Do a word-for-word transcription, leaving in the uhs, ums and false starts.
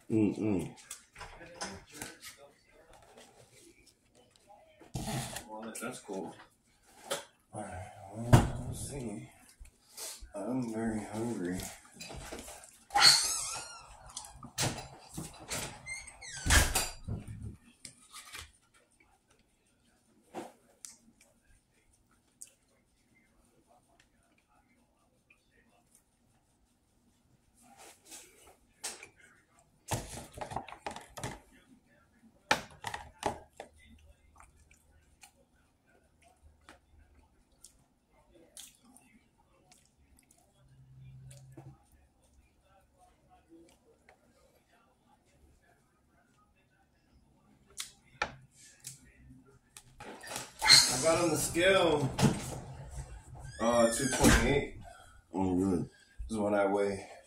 Mm-mm. Well, that's cool. Alright, well, let's see. I'm very hungry. I got on the scale, uh, two twenty-eight. Oh, good. This is what I weigh.